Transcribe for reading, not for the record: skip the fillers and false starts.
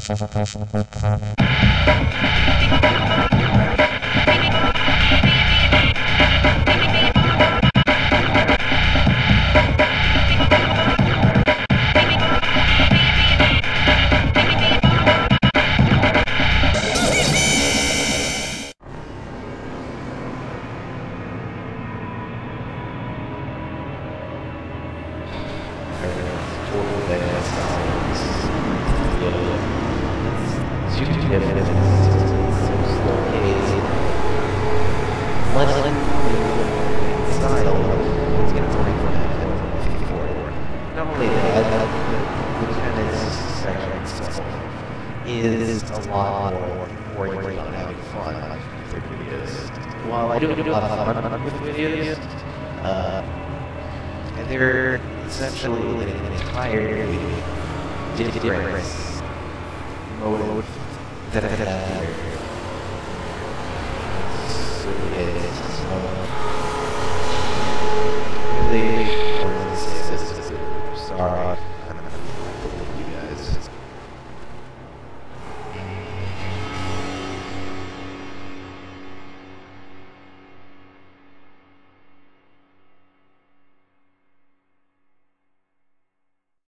Is a lot more boring on having fun with their videos. While I do a lot of fun with videos, and they're essentially an entire different mode that I have here. So it is.